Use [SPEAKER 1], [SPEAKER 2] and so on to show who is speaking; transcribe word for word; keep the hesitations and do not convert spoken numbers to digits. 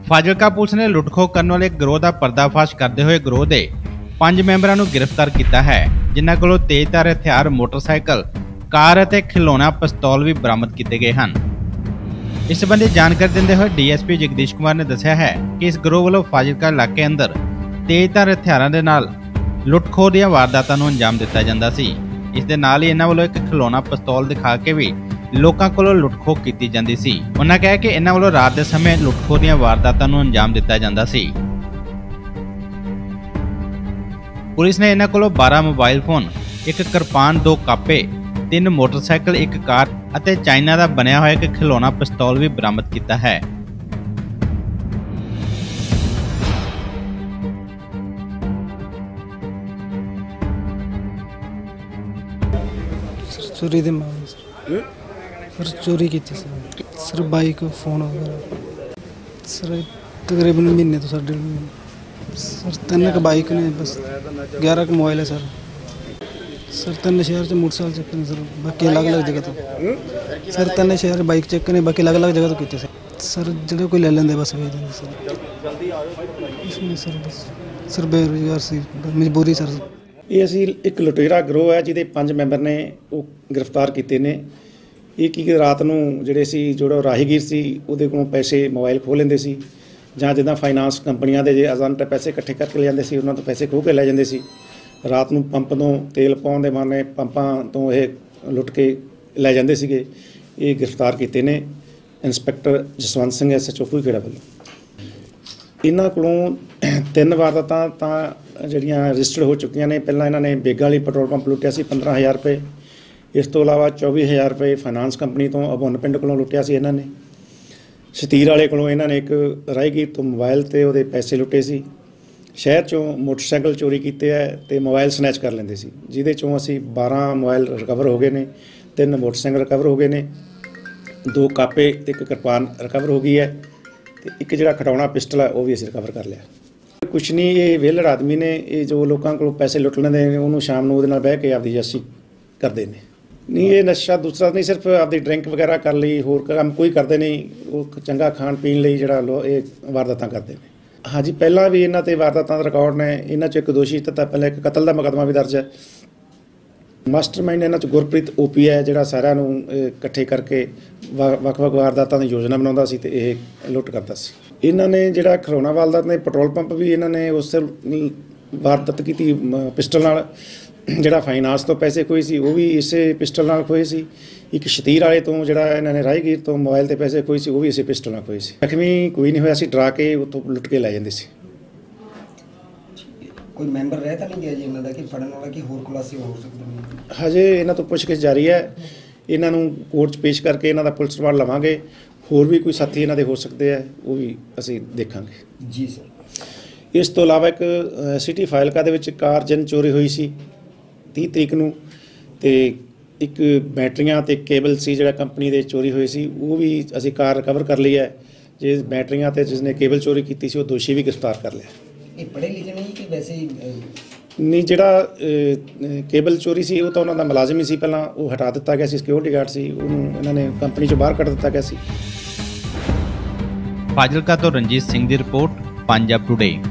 [SPEAKER 1] Fazilka police ਨੇ ਲੁੱਟਖੋ ਕਰਨ ਵਾਲੇ ਗਿਰੋਹ ਦਾ ਪਰਦਾਫਾਸ਼ ਕਰਦੇ ਹੋਏ ਗਿਰੋਹ ਦੇ ਪੰਜ ਮੈਂਬਰਾਂ ਨੂੰ ਗ੍ਰਿਫਤਾਰ ਕੀਤਾ ਹੈ, ਜਿਨ੍ਹਾਂ ਕੋਲੋਂ ਤੇਜ਼ਧਾਰ ਹਥਿਆਰ, ਮੋਟਰਸਾਈਕਲ, ਕਾਰ ਅਤੇ ਖਿਲੌਣਾ ਪਿਸਤੌਲ ਵੀ ਬਰਾਮਦ ਕੀਤੇ ਗਏ ਹਨ। ਇਸ ਸੰਬੰਧੀ ਜਾਣਕਾਰੀ ਦਿੰਦੇ ਹੋਏ D S P Jagdish Kumar ਨੇ ਦੱਸਿਆ ਹੈ ਕਿ ਇਸ ਗਿਰੋਹ ਵੱਲੋਂ ਫਾਜ਼ਿਲਕਾ ਇਲਾਕੇ ਅੰਦਰ ਤੇਜ਼ਧਾਰ ਹਥਿਆਰਾਂ ਦੇ ਨਾਲ ਲੁੱਟਖੋ ਦੀਆਂ ਵਾਰਦਾਤਾਂ ਨੂੰ ਅੰਜਾਮ ਦਿੱਤਾ ਜਾਂਦਾ ਸੀ। ਇਸ ਦੇ ਨਾਲ ਹੀ ਇਹਨਾਂ ਵੱਲੋਂ ਇੱਕ ਖਿਲੌਣਾ ਪਿਸਤੌਲ ਦਿਖਾ ਕੇ ਵੀ ਲੋਕਾਂ ਕੋਲੋਂ ਲੁੱਟਖੋ ਕੀਤੀ ਜਾਂਦੀ ਸੀ। ਉਹਨਾਂ ਕਿਹਾ ਕਿ ਇਹਨਾਂ ਵੱਲੋਂ ਰਾਤ ਦੇ ਸਮੇਂ ਲੁੱਟਖੋ ਦੀਆਂ ਵਾਰਦਾਤਾਂ ਨੂੰ ਅੰਜਾਮ ਦਿੱਤਾ ਜਾਂਦਾ ਸੀ। ਪੁਲਿਸ ਨੇ ਇਹਨਾਂ ਕੋਲੋਂ ਬਾਰਾਂ ਮੋਬਾਈਲ ਫੋਨ, ਇੱਕ ਕਿਰਪਾਨ, ਦੋ ਕਾਪੇ, ਤਿੰਨ ਮੋਟਰਸਾਈਕਲ, ਇੱਕ ਕਾਰ ਅਤੇ ਚਾਈਨਾ ਦਾ ਬਣਿਆ ਹੋਇਆ ਇੱਕ ਖਿਲੌਣਾ ਪਿਸਤੌਲ ਵੀ ਬਰਾਮਦ ਕੀਤਾ ਹੈ।
[SPEAKER 2] चोरी के मामले सर चोरी की थी सर सर बाइक फोन वगैरह सर तकरीबन महीने तो सर डेढ़ महीने सर तीन क बाइक ने बस ग्यारह का मोबाइल है सर सर तीन शहर से मोटरसाइकिल चेक ने सर बाकी अलग अलग जगह तो सर तीन शहर बाइक चेक ने बाकी अलग अलग जगह तो किए सर सर जो कोई ले लेंगे बस भेज देंगे सर इसमें सर बस सर बेरोजगार सी मजबूरी सर।
[SPEAKER 3] ਇਹ ਅਸੀਂ ਇੱਕ ਲੁਟੇਰਾ ਗਰੋਹ ਹੈ ਜਿਹਦੇ ਪੰਜ ਮੈਂਬਰ ਨੇ ਉਹ ਗ੍ਰਿਫਤਾਰ ਕੀਤੇ ਨੇ। ਇਹ ਕੀ ਰਾਤ ਨੂੰ ਜਿਹੜੇ ਸੀ ਜਿਹੜਾ ਰਾਹੀਗੀਰ ਸੀ ਉਹਦੇ ਕੋਲੋਂ ਪੈਸੇ ਮੋਬਾਈਲ ਖੋਹ ਲੈਂਦੇ ਸੀ, ਜਾਂ ਜਿੱਦਾਂ ਫਾਈਨਾਂਸ ਕੰਪਨੀਆਂ ਦੇ ਜੇ ਏਜੰਟ ਪੈਸੇ ਇਕੱਠੇ ਕਰਕੇ ਲੈ ਜਾਂਦੇ ਸੀ ਉਹਨਾਂ ਤੋਂ ਪੈਸੇ ਖੋਹ ਕੇ ਲੈ ਜਾਂਦੇ ਸੀ। ਰਾਤ ਨੂੰ ਪੰਪ ਤੋਂ ਤੇਲ ਪਾਉਣ ਦੇ ਬਹਾਨੇ ਪੰਪਾਂ ਤੋਂ ਇਹ ਲੁੱਟ ਕੇ ਲੈ ਜਾਂਦੇ ਸੀਗੇ। ਇਹ ਗ੍ਰਿਫਤਾਰ ਕੀਤੇ ਨੇ inspector Jaswant Singh S H O Bhuikhera ਵੱਲੋਂ। ਇਹਨਾਂ ਕੋਲੋਂ ਤਿੰਨ ਵਾਰਦਾਤਾਂ ਤਾਂ ਜਿਹੜੀਆਂ ਰਜਿਸਟਰਡ ਹੋ ਚੁੱਕੀਆਂ ਨੇ। ਪਹਿਲਾਂ ਇਹਨਾਂ ਨੇ ਬੇਗਾ ਵਾਲੀ ਪੈਟਰੋਲ ਪੰਪ ਲੁੱਟਿਆ ਸੀ ਪੰਦਰਾਂ ਹਜ਼ਾਰ ਰੁਪਏ। ਇਸ ਤੋਂ ਇਲਾਵਾ ਚੌਵੀ ਹਜ਼ਾਰ ਰੁਪਏ ਫਾਈਨਾਂਸ ਕੰਪਨੀ ਤੋਂ ਅਬੁੰਨ ਪਿੰਡ ਕੋਲੋਂ ਲੁੱਟਿਆ ਸੀ ਇਹਨਾਂ ਨੇ। ਸ਼ਤੀਰ ਵਾਲੇ ਕੋਲੋਂ ਇਹਨਾਂ ਨੇ ਇੱਕ ਰਾਹੀਗੀਰ ਤੋਂ ਮੋਬਾਈਲ ਅਤੇ ਉਹਦੇ ਪੈਸੇ ਲੁੱਟੇ ਸੀ। ਸ਼ਹਿਰ 'ਚੋਂ ਮੋਟਰਸਾਈਕਲ ਚੋਰੀ ਕੀਤੇ ਹੈ ਅਤੇ ਮੋਬਾਈਲ ਸਨੈਚ ਕਰ ਲੈਂਦੇ ਸੀ, ਜਿਹਦੇ 'ਚੋਂ ਅਸੀਂ ਬਾਰਾਂ ਮੋਬਾਈਲ ਰਿਕਵਰ ਹੋ ਗਏ ਨੇ, ਤਿੰਨ ਮੋਟਰਸਾਈਕਲ ਰਿਕਵਰ ਹੋ ਗਏ ਨੇ, ਦੋ ਕਾਪੇ ਅਤੇ ਇੱਕ ਕਿਰਪਾਨ ਰਿਕਵਰ ਹੋ ਗਈ ਹੈ ਅਤੇ ਇੱਕ ਜਿਹੜਾ ਖਿਡੌਣਾ ਪਿਸਟਲ ਹੈ ਉਹ ਵੀ ਅਸੀਂ ਰਿਕਵਰ ਕਰ ਲਿਆ। ਕੁਛ ਨਹੀਂ, ਇਹ ਵਿਹਲੜ ਆਦਮੀ ਨੇ। ਇਹ ਜੋ ਲੋਕਾਂ ਕੋਲੋਂ ਪੈਸੇ ਲੁੱਟ ਲੈਂਦੇ ਨੇ ਉਹਨੂੰ ਸ਼ਾਮ ਨੂੰ ਉਹਦੇ ਨਾਲ ਬਹਿ ਕੇ ਆਪਦੀ ਯਾਸੀ ਕਰਦੇ ਨੇ। ਨਹੀਂ, ਇਹ ਨਸ਼ਾ ਦੂਸਰਾ ਨਹੀਂ, ਸਿਰਫ ਆਪਦੀ ਡਰਿੰਕ ਵਗੈਰਾ ਕਰ ਲਈ, ਹੋਰ ਕੰਮ ਕੋਈ ਕਰਦੇ ਨਹੀਂ। ਉਹ ਚੰਗਾ ਖਾਣ ਪੀਣ ਲਈ ਜਿਹੜਾ ਲੋ ਇਹ ਵਾਰਦਾਤਾਂ ਕਰਦੇ ਨੇ। ਹਾਂਜੀ, ਪਹਿਲਾਂ ਵੀ ਇਹਨਾਂ 'ਤੇ ਵਾਰਦਾਤਾਂ ਦਾ ਰਿਕਾਰਡ ਨੇ। ਇਹਨਾਂ 'ਚ ਇੱਕ ਦੋਸ਼ੀ ਤਾਂ ਪਹਿਲਾਂ ਇੱਕ ਕਤਲ ਦਾ ਮੁਕੱਦਮਾ ਵੀ ਦਰਜ ਹੈ। ਮਾਸਟਰਮਾਈਂਡ ਇਹਨਾਂ 'ਚ ਗੁਰਪ੍ਰੀਤ ਓ ਪੀ ਹੈ, ਜਿਹੜਾ ਸਾਰਿਆਂ ਨੂੰ ਇਕੱਠੇ ਕਰਕੇ ਵੱਖ ਵੱਖ ਵਾਰਦਾਤਾਂ ਦੀ ਯੋਜਨਾ ਬਣਾਉਂਦਾ ਸੀ ਅਤੇ ਇਹ ਲੁੱਟ ਕਰਦਾ ਸੀ। ਇਹਨਾਂ ਨੇ ਜਿਹੜਾ ਖਿਲੌਣਾ ਵਾਰਦਾਤ ਨੇ ਪੈਟਰੋਲ ਪੰਪ ਵੀ ਇਹਨਾਂ ਨੇ ਉਸ ਵਾਰਦਾਤ ਕੀਤੀ ਪਿਸਟਲ ਨਾਲ। ਜਿਹੜਾ ਫਾਈਨਾਂਸ ਤੋਂ ਪੈਸੇ ਖੋਏ ਸੀ ਉਹ ਵੀ ਇਸੇ ਪਿਸਟਲ ਨਾਲ ਖੋਏ ਸੀ। ਇੱਕ ਸ਼ਤੀਰ ਵਾਲੇ ਤੋਂ ਜਿਹੜਾ ਇਹਨਾਂ ਨੇ ਰਾਹੀਗੀਰ ਤੋਂ ਮੋਬਾਈਲ 'ਤੇ ਪੈਸੇ ਖੋਏ ਸੀ ਉਹ ਵੀ ਇਸੇ ਪਿਸਟਲ ਨਾਲ ਖੋਏ ਸੀ। ਜ਼ਖਮੀ ਕੋਈ ਨਹੀਂ ਹੋਇਆ ਸੀ, ਡਰਾ ਕੇ ਉੱਥੋਂ ਲੁੱਟ ਕੇ ਲੈ ਜਾਂਦੇ ਸੀ।
[SPEAKER 4] ਕੋਈ ਮੈਂਬਰ ਰਹਿ ਤਾਂ ਨਹੀਂ ਗਿਆ ਜੀ ਇਹਨਾਂ ਦਾ ਕਿ ਫੜਨ ਵਾਲਾ ਕਿ ਹੋਰ ਖੁਲਾਸੇ ਹੋ ਸਕਦੇ ਨੇ?
[SPEAKER 3] ਹਜੇ ਇਹਨਾਂ ਤੋਂ ਪੁੱਛਗਿੱਛ ਜਾਰੀ ਹੈ। ਇਹਨਾਂ ਨੂੰ ਕੋਰਟ 'ਚ ਪੇਸ਼ ਕਰਕੇ ਇਹਨਾਂ ਦਾ ਪੁਲਿਸ ਰਿਮਾਂਡ ਲਵਾਂਗੇ। ਹੋਰ ਵੀ ਕੋਈ ਸਾਥੀ ਇਹਨਾਂ ਦੇ ਹੋ ਸਕਦੇ ਆ, ਉਹ ਵੀ ਅਸੀਂ ਦੇਖਾਂਗੇ
[SPEAKER 4] ਜੀ ਸਰ।
[SPEAKER 3] ਇਸ ਤੋਂ ਇਲਾਵਾ ਇੱਕ ਸਿਟੀ ਫਾਜ਼ਿਲਕਾ ਦੇ ਵਿੱਚ ਕਾਰ ਜਨ ਚੋਰੀ ਹੋਈ ਸੀ ਤੀਹ ਤਰੀਕ ਨੂੰ, ਅਤੇ ਇੱਕ ਬੈਟਰੀਆਂ ਅਤੇ ਕੇਬਲ ਸੀ ਜਿਹੜਾ ਕੰਪਨੀ ਦੇ ਚੋਰੀ ਹੋਏ ਸੀ, ਉਹ ਵੀ ਅਸੀਂ ਕਾਰ ਰਿਕਵਰ ਕਰ ਲਈ ਹੈ। ਜੇ ਬੈਟਰੀਆਂ ਅਤੇ ਜਿਸਨੇ ਕੇਬਲ ਚੋਰੀ ਕੀਤੀ ਸੀ ਉਹ ਦੋਸ਼ੀ ਵੀ ਗ੍ਰਿਫਤਾਰ ਕਰ ਲਿਆ।
[SPEAKER 4] ਇਹ ਪੜ੍ਹੇ ਲਿਖੇ ਨਹੀਂ ਕਿ ਵੈਸੇ ਹੀ?
[SPEAKER 3] ਨਹੀਂ, ਜਿਹੜਾ ਕੇਬਲ ਚੋਰੀ ਸੀ ਉਹ ਤਾਂ ਉਹਨਾਂ ਦਾ ਮੁਲਾਜ਼ਮ ਹੀ ਸੀ। ਪਹਿਲਾਂ ਉਹ ਹਟਾ ਦਿੱਤਾ ਗਿਆ ਸੀ, ਸਿਕਿਉਰਿਟੀ ਗਾਰਡ ਸੀ, ਉਹਨੂੰ ਇਹਨਾਂ ਨੇ ਕੰਪਨੀ 'ਚੋਂ ਬਾਹਰ ਕੱਢ ਦਿੱਤਾ ਗਿਆ ਸੀ।
[SPEAKER 1] ਫਾਜ਼ਿਲਕਾ ਤੋਂ ਰਣਜੀਤ ਸਿੰਘ ਦੀ ਰਿਪੋਰਟ, ਪੰਜਾਬ ਟੁਡੇ।